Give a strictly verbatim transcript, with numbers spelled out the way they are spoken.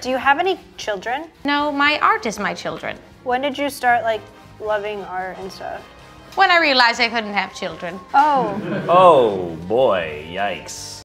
Do you have any children? No, my art is my children. When did you start like loving art and stuff? When I realized I couldn't have children. Oh. Oh boy, yikes.